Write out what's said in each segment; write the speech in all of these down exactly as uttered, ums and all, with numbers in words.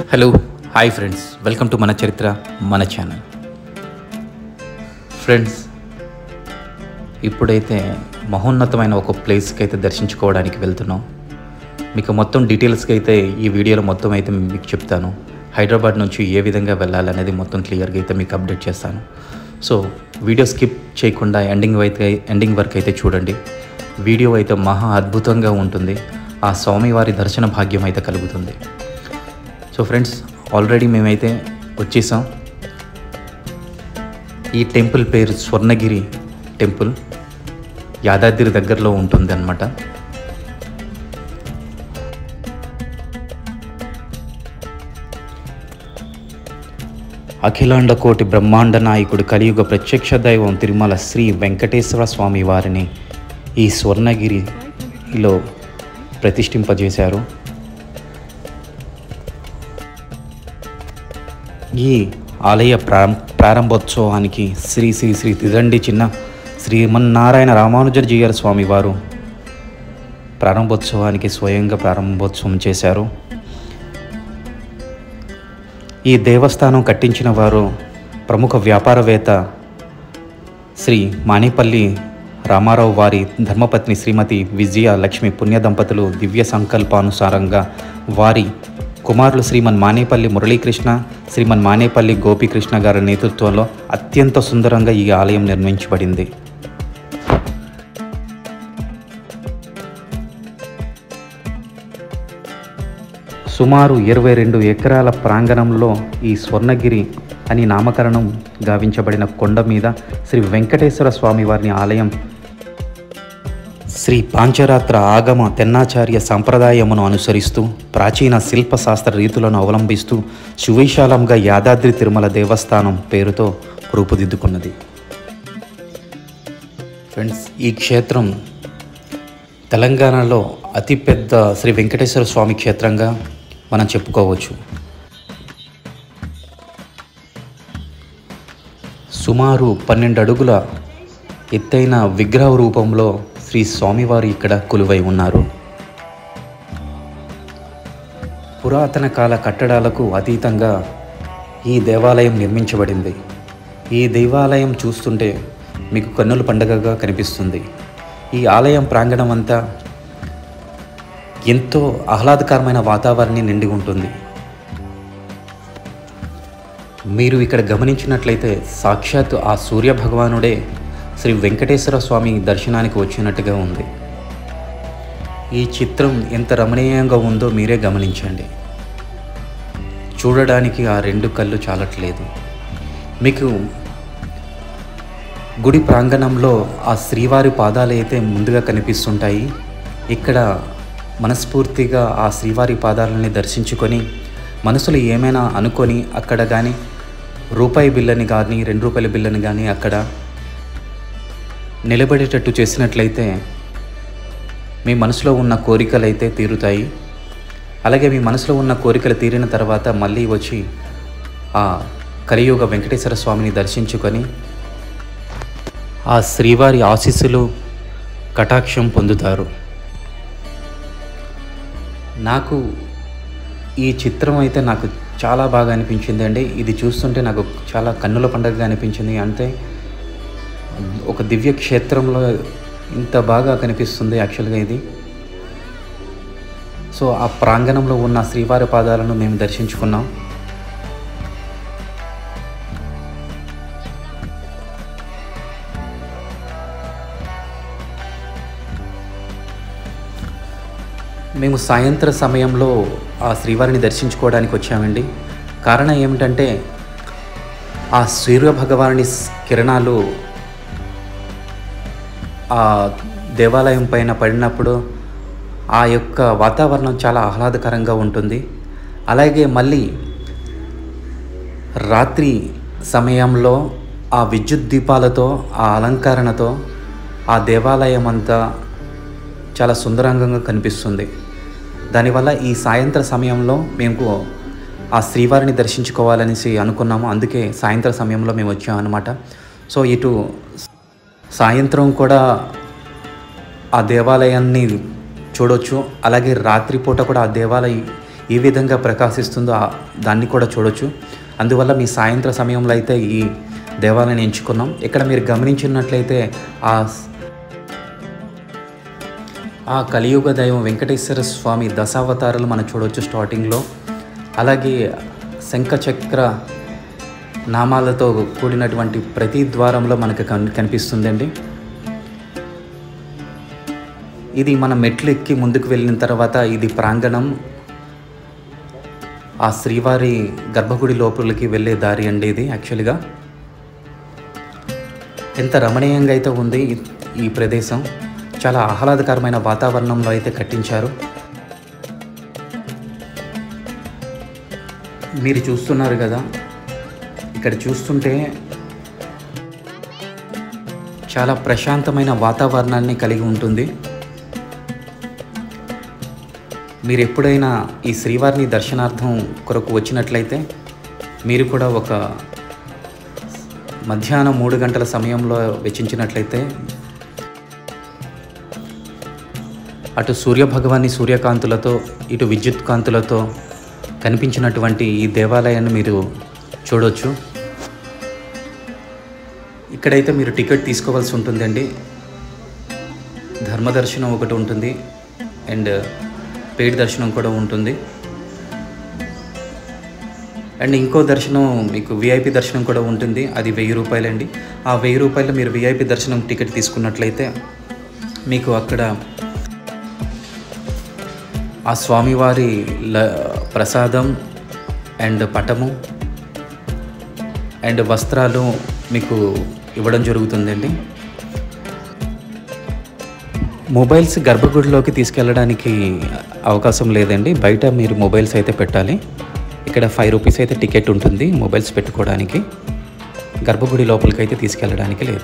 Hello hi friends, welcome to మన చరిత్ర మన ఛానల్. ఫ్రెండ్స్, ఇప్పుడైతే మహోన్నతమైన ఒక ప్లేస్కి అయితే దర్శించుకోవడానికి వెళ్తున్నాం. మీకు మొత్తం డీటెయిల్స్కి అయితే ఈ వీడియోలో మొత్తం అయితే మీకు చెప్తాను. హైదరాబాద్ నుంచి ఏ విధంగా వెళ్ళాలనేది మొత్తం క్లియర్గా అయితే మీకు అప్డేట్ చేస్తాను. సో వీడియో స్కిప్ చేయకుండా ఎండింగ్ అయితే ఎండింగ్ వరకు అయితే చూడండి. వీడియో అయితే మహా అద్భుతంగా ఉంటుంది. ఆ స్వామివారి దర్శన భాగ్యం అయితే కలుగుతుంది. సో ఫ్రెండ్స్, ఆల్రెడీ మేమైతే వచ్చేసాం. ఈ టెంపుల్ పేరు స్వర్ణగిరి టెంపుల్, యాదాద్రి దగ్గరలో ఉంటుంది అన్నమాట. అఖిలాండ కోటి బ్రహ్మాండ నాయకుడు కలియుగ ప్రత్యక్ష దైవం తిరుమల శ్రీ వెంకటేశ్వర స్వామి వారిని ఈ స్వర్ణగిరిలో ప్రతిష్ఠింపజేశారు. ఈ ఆలయ ప్రా ప్రారంభోత్సవానికి శ్రీ శ్రీ శ్రీ తిదండి చిన్న శ్రీమన్నారాయణ రామానుజర్జీయర్ స్వామి వారు ప్రారంభోత్సవానికి స్వయంగా ప్రారంభోత్సవం చేశారు. ఈ దేవస్థానం కట్టించిన వారు ప్రముఖ వ్యాపారవేత్త శ్రీ మానేపల్లి రామారావు వారి ధర్మపత్ని శ్రీమతి విజయ లక్ష్మి పుణ్య దంపతులు దివ్య సంకల్పానుసారంగా వారి కుమారులు శ్రీమన్ మానేపల్లి మురళీకృష్ణ, శ్రీమన్ మానేపల్లి గోపీకృష్ణ గారి నేతృత్వంలో అత్యంత సుందరంగా ఈ ఆలయం నిర్మించబడింది. సుమారు ఇరవై రెండు ఎకరాల ప్రాంగణంలో ఈ స్వర్ణగిరి అని నామకరణం గావించబడిన కొండ మీద శ్రీ వెంకటేశ్వర స్వామి వారిని ఆలయం శ్రీ పాంచరాత్ర ఆగమ తెన్నాచార్య సంప్రదాయమును అనుసరిస్తూ ప్రాచీన శిల్పశాస్త్ర రీతులను అవలంబిస్తూ సువిశాలంగా యాదాద్రి తిరుమల దేవస్థానం పేరుతో రూపుదిద్దుకున్నది. ఫ్రెండ్స్, ఈ క్షేత్రం తెలంగాణలో అతిపెద్ద శ్రీ వెంకటేశ్వర స్వామి క్షేత్రంగా మనం చెప్పుకోవచ్చు. సుమారు పన్నెండు అడుగుల ఎత్తైన విగ్రహ రూపంలో శ్రీ స్వామివారు ఇక్కడ కొలువై ఉన్నారు. పురాతన కాల కట్టడాలకు అతీతంగా ఈ దేవాలయం నిర్మించబడింది. ఈ దేవాలయం చూస్తుంటే మీకు కన్నుల పండుగగా కనిపిస్తుంది. ఈ ఆలయం ప్రాంగణం అంతా ఎంతో ఆహ్లాదకరమైన వాతావరణం నిండి ఉంటుంది. మీరు ఇక్కడ గమనించినట్లయితే సాక్షాత్ ఆ సూర్య భగవానుడే శ్రీ వెంకటేశ్వర స్వామి దర్శనానికి వచ్చినట్టుగా ఉంది. ఈ చిత్రం ఎంత రమణీయంగా ఉందో మీరే గమనించండి. చూడడానికి ఆ రెండు కళ్ళు చాలట్లేదు. మీకు గుడి ప్రాంగణంలో ఆ శ్రీవారి పాదాలు అయితే ముందుగా కనిపిస్తుంటాయి. ఇక్కడ మనస్ఫూర్తిగా ఆ శ్రీవారి పాదాలని దర్శించుకొని మనసులో ఏమైనా అనుకొని అక్కడ కానీ రూపాయి బిల్లని కానీ రెండు రూపాయల బిల్లని కానీ అక్కడ నిలబడేటట్టు చేసినట్లయితే మీ మనసులో ఉన్న కోరికలు అయితే తీరుతాయి. అలాగే మీ మనసులో ఉన్న కోరికలు తీరిన తర్వాత మళ్ళీ వచ్చి ఆ కలియుగ వెంకటేశ్వర స్వామిని దర్శించుకొని ఆ శ్రీవారి ఆశీస్సులు కటాక్షం పొందుతారు. నాకు ఈ చిత్రం అయితే నాకు చాలా బాగా అనిపించింది అండి. ఇది చూస్తుంటే నాకు చాలా కన్నుల పండుగగా అనిపించింది. అంటే ఒక దివ్య క్షేత్రంలో ఇంత బాగా కనిపిస్తుంది యాక్చువల్గా ఇది. సో ఆ ప్రాంగణంలో ఉన్న శ్రీవారి పాదాలను మేము దర్శించుకున్నాం. మేము సాయంత్ర సమయంలో ఆ శ్రీవారిని దర్శించుకోవడానికి వచ్చామండి. కారణం ఏమిటంటే ఆ సూర్య భగవాని కిరణాలు ఆ దేవాలయం పైన పడినప్పుడు ఆ యొక్క వాతావరణం చాలా ఆహ్లాదకరంగా ఉంటుంది. అలాగే మళ్ళీ రాత్రి సమయంలో ఆ విద్యుత్ దీపాలతో ఆ అలంకరణతో ఆ దేవాలయం అంతా చాలా సుందరంగా కనిపిస్తుంది. దానివల్ల ఈ సాయంత్ర సమయంలో మేము ఆ శ్రీవారిని దర్శించుకోవాలనేసి అనుకున్నాము. అందుకే సాయంత్ర సమయంలో మేము వచ్చాము అన్నమాట. సో ఇటు సాయంత్రం కూడా ఆ దేవాలయాన్ని చూడవచ్చు. అలాగే రాత్రిపూట కూడా ఆ దేవాలయం ఏ విధంగా ప్రకాశిస్తుందో దాన్ని కూడా చూడొచ్చు. అందువల్ల మీ సాయంత్ర సమయంలో అయితే ఈ దేవాలయాన్ని ఎంచుకున్నాం. ఇక్కడ మీరు గమనించినట్లయితే ఆ ఆ కలియుగ దైవం వెంకటేశ్వర స్వామి దశావతారాలు మనం చూడవచ్చు స్టార్టింగ్లో. అలాగే శంఖచక్ర నామాలతో కూడినటువంటి ప్రతి ద్వారంలో మనకు కనిపిస్తుందండి. ఇది మనం మెట్లు ఎక్కి ముందుకు వెళ్ళిన తర్వాత ఇది ప్రాంగణం, ఆ శ్రీవారి గర్భగుడి లోపలికి వెళ్ళే దారి అండి. ఇది యాక్చువల్గా ఎంత రమణీయంగా అయితే ఉంది ఈ ప్రదేశం. చాలా ఆహ్లాదకరమైన వాతావరణంలో అయితే కట్టించారు. మీరు చూస్తున్నారు కదా, ఇక్కడ చూస్తుంటే చాలా ప్రశాంతమైన వాతావరణాన్ని కలిగి ఉంటుంది. మీరు ఎప్పుడైనా ఈ శ్రీవారిని దర్శనార్థం కొరకు వచ్చినట్లయితే మీరు కూడా ఒక మధ్యాహ్నం మూడు గంటల సమయంలో వెచ్చించినట్లయితే అటు సూర్యభగవాన్ని సూర్యకాంతులతో ఇటు విద్యుత్ కాంతులతో కనిపించినటువంటి ఈ దేవాలయాన్ని మీరు చూడవచ్చు. ఇక్కడైతే మీరు టికెట్ తీసుకోవాల్సి ఉంటుందండి. ధర్మదర్శనం ఒకటి ఉంటుంది అండ్ పెయిడ్ దర్శనం కూడా ఉంటుంది. అండ్ ఇంకో దర్శనం మీకు విఐపి దర్శనం కూడా ఉంటుంది. అది వెయ్యి రూపాయలండి. ఆ వెయ్యి రూపాయలు మీరు విఐపి దర్శనం టికెట్ తీసుకున్నట్లయితే మీకు అక్కడ ఆ స్వామివారి ప్రసాదం అండ్ పటము అండ్ వస్త్రాలు మీకు ఇవ్వడం జరుగుతుందండి. మొబైల్స్ గర్భగుడిలోకి తీసుకెళ్ళడానికి అవకాశం లేదండి. బయట మీరు మొబైల్స్ అయితే పెట్టాలి. ఇక్కడ ఫైవ్ రూపీస్ అయితే టికెట్ ఉంటుంది మొబైల్స్ పెట్టుకోవడానికి. గర్భగుడి లోపలికి అయితే తీసుకెళ్ళడానికి లేదు.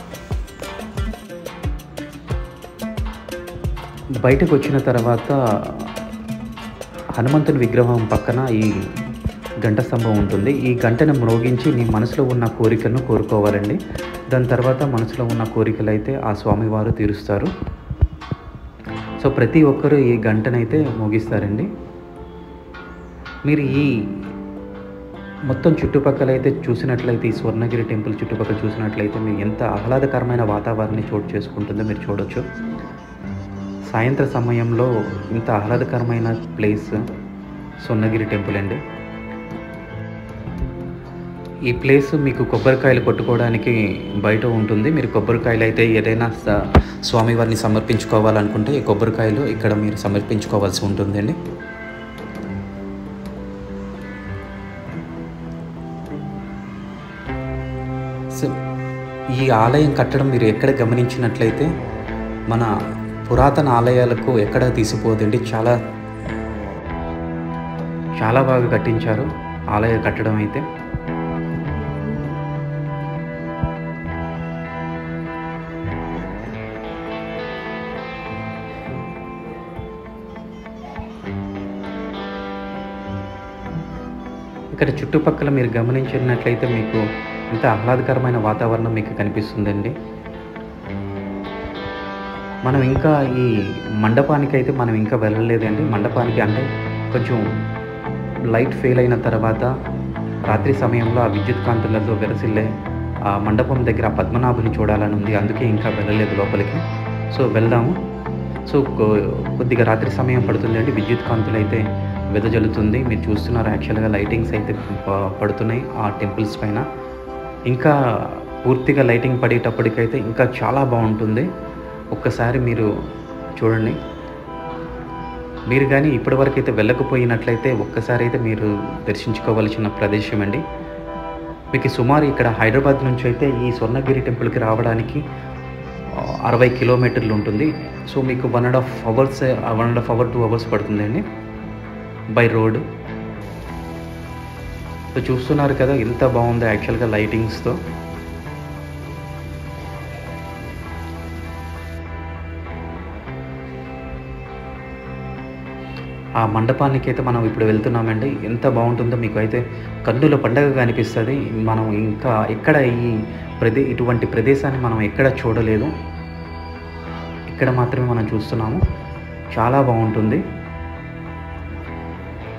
బయటకు వచ్చిన తర్వాత హనుమంతుని విగ్రహం పక్కన ఈ గంట స్తంభం ఉంటుంది. ఈ గంటను మ్రోగించి మీ మనసులో ఉన్న కోరికలను కోరుకోవాలండి. దాని తర్వాత మనసులో ఉన్న కోరికలు అయితే ఆ స్వామివారు తీరుస్తారు. సో ప్రతి ఒక్కరూ ఈ గంటనైతే మోగిస్తారండి. మీరు ఈ మొత్తం చుట్టుపక్కల అయితే చూసినట్లయితే ఈ స్వర్ణగిరి టెంపుల్ చుట్టుపక్కల చూసినట్లయితే మీరు ఎంత ఆహ్లాదకరమైన వాతావరణాన్ని చోటు చేసుకుంటుందో మీరు చూడవచ్చు. సాయంత్ర సమయంలో ఇంత ఆహ్లాదకరమైన ప్లేస్ స్వర్ణగిరి టెంపుల్ అండి. ఈ ప్లేస్ మీకు కొబ్బరికాయలు కొట్టుకోవడానికి బయట ఉంటుంది. మీరు కొబ్బరికాయలు అయితే ఏదైనా స్వామివారిని సమర్పించుకోవాలనుకుంటే ఈ కొబ్బరికాయలు ఇక్కడ మీరు సమర్పించుకోవాల్సి ఉంటుందండి. సో ఈ ఆలయం కట్టడం మీరు ఎక్కడ గమనించినట్లయితే మన పురాతన ఆలయాలకు ఎక్కడ తీసిపోదండి. చాలా చాలా బాగా కట్టించారు ఆలయ కట్టడం అయితే. ఇక్కడ చుట్టుపక్కల మీరు గమనించినట్లయితే మీకు ఇంత ఆహ్లాదకరమైన వాతావరణం మీకు కనిపిస్తుందండి. మనం ఇంకా ఈ మండపానికి అయితే మనం ఇంకా వెళ్ళలేదండి. మండపానికి అంటే కొంచెం లైట్ ఫెయిల్ అయిన తర్వాత రాత్రి సమయంలో ఆ విద్యుత్ కాంతులతో వెరసిల్లే ఆ మండపం దగ్గర పద్మనాభుని చూడాలని ఉంది. అందుకే ఇంకా వెళ్ళలేదు లోపలికి. సో వెళ్దాము. సో కొద్దిగా రాత్రి సమయం పడుతుందండి. విద్యుత్ కాంతులు అయితే వెదజల్లుతుంది. మీరు చూస్తున్నారు యాక్చువల్గా లైటింగ్స్ అయితే పడుతున్నాయి ఆ టెంపుల్స్ పైన. ఇంకా పూర్తిగా లైటింగ్ పడేటప్పటికైతే ఇంకా చాలా బాగుంటుంది. ఒక్కసారి మీరు చూడండి. మీరు కానీ ఇప్పటివరకు అయితే వెళ్ళకపోయినట్లయితే ఒక్కసారి అయితే మీరు దర్శించుకోవాల్సిన ప్రదేశం అండి. మీకు సుమారు ఇక్కడ హైదరాబాద్ నుంచి అయితే ఈ స్వర్ణగిరి టెంపుల్కి రావడానికి అరవై కిలోమీటర్లు ఉంటుంది. సో మీకు one and half hours one and half hour two hours పడుతుందండి బై రోడ్. సో చూస్తున్నారు కదా ఎంత బాగుందో యాక్చువల్గా లైటింగ్స్తో. ఆ మండపానికి అయితే మనం ఇప్పుడు వెళ్తున్నామండి. ఎంత బాగుంటుందో మీకు అయితే కన్నుల పండగగా అనిపిస్తుంది. మనం ఇంకా ఎక్కడ ఈ ప్రదే ఇటువంటి ప్రదేశాన్ని మనం ఎక్కడ చూడలేదు. ఇక్కడ మాత్రమే మనం చూస్తున్నాము. చాలా బాగుంటుంది.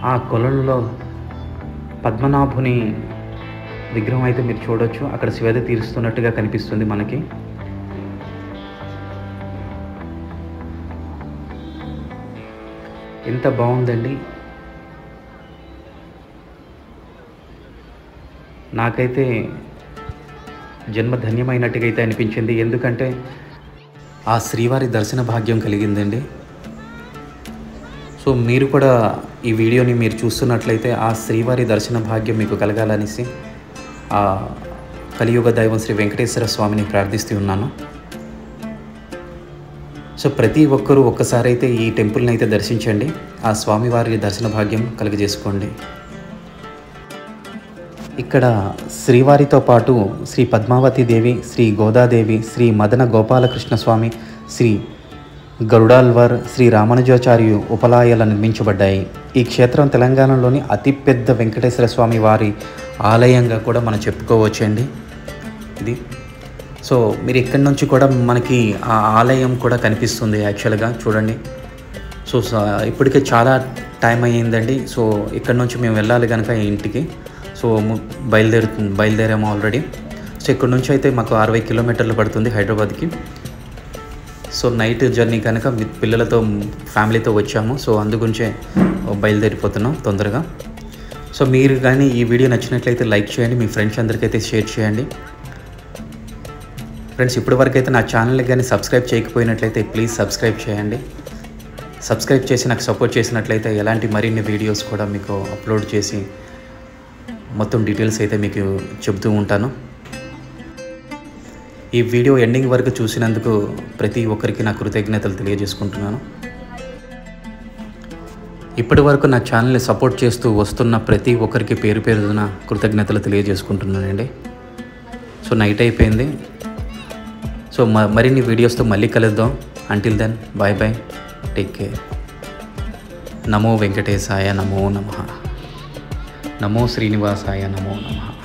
ఆ కొలనులో పద్మనాభుని విగ్రహం అయితే మీరు చూడొచ్చు. అక్కడ శివది తీరుస్తున్నట్టుగా కనిపిస్తుంది మనకి. ఎంత బాగుందండి. నాకైతే జన్మ ధన్యమైనట్టుగా అయితే అనిపించింది. ఎందుకంటే ఆ శ్రీవారి దర్శన భాగ్యం కలిగిందండి. సో మీరు కూడా ఈ వీడియోని మీరు చూస్తున్నట్లయితే ఆ శ్రీవారి దర్శన భాగ్యం మీకు కలగాలనేసి ఆ కలియుగ దైవం శ్రీ వెంకటేశ్వర స్వామిని ప్రార్థిస్తూ ఉన్నాను. సో ప్రతి ఒక్కరూ ఒక్కసారి అయితే ఈ టెంపుల్ని అయితే దర్శించండి. ఆ స్వామివారి దర్శన భాగ్యం కలుగజేసుకోండి. ఇక్కడ శ్రీవారితో పాటు శ్రీ పద్మావతి దేవి, శ్రీ గోదాదేవి, శ్రీ మదన గోపాలకృష్ణ స్వామి, శ్రీ గరుడాల్వర్, శ్రీ రామానుజాచార్యు ఉపలాయాలు నిర్మించబడ్డాయి. ఈ క్షేత్రం తెలంగాణలోని అతిపెద్ద వెంకటేశ్వర స్వామి వారి ఆలయంగా కూడా మనం చెప్పుకోవచ్చండి ఇది. సో మీరు ఇక్కడి నుంచి కూడా మనకి ఆ ఆలయం కూడా కనిపిస్తుంది యాక్చువల్గా చూడండి. సో ఇప్పటికే చాలా టైం అయ్యిందండి. సో ఇక్కడ నుంచి మేము వెళ్ళాలి కనుక ఇంటికి. సో బయలుదేరు బయలుదేరాము ఆల్రెడీ. సో ఇక్కడ నుంచి అయితే మాకు అరవై కిలోమీటర్లు పడుతుంది హైదరాబాద్కి. సో నైట్ జర్నీ కనుక పిల్లలతో ఫ్యామిలీతో వచ్చాము. సో అందుగురించే బయలుదేరిపోతున్నాం తొందరగా. సో మీరు కానీ ఈ వీడియో నచ్చినట్లయితే లైక్ చేయండి, మీ ఫ్రెండ్స్ అందరికైతే షేర్ చేయండి. ఫ్రెండ్స్ ఇప్పటి వరకు అయితే నా ఛానల్కి కానీ సబ్స్క్రైబ్ చేయకపోయినట్లయితే ప్లీజ్ సబ్స్క్రైబ్ చేయండి. సబ్స్క్రైబ్ చేసి నాకు సపోర్ట్ చేసినట్లయితే ఎలాంటి మరిన్ని వీడియోస్ కూడా మీకు అప్లోడ్ చేసి మొత్తం డీటెయిల్స్ అయితే మీకు చెబుతూ ఉంటాను. ఈ వీడియో ఎండింగ్ వరకు చూసినందుకు ప్రతి ఒక్కరికి నా కృతజ్ఞతలు తెలియజేసుకుంటున్నాను. ఇప్పటి వరకు నా ఛానల్ని సపోర్ట్ చేస్తూ వస్తున్న ప్రతి ఒక్కరికి పేరు పేరున కృతజ్ఞతలు తెలియజేసుకుంటున్నానండి. సో నైట్ అయిపోయింది. సో మరిన్ని వీడియోస్తో మళ్ళీ కలుద్దాం. Until then bye bye, take care. నమో వెంకటేశాయ నమో నమః, నమో శ్రీనివాసాయ నమో నమః.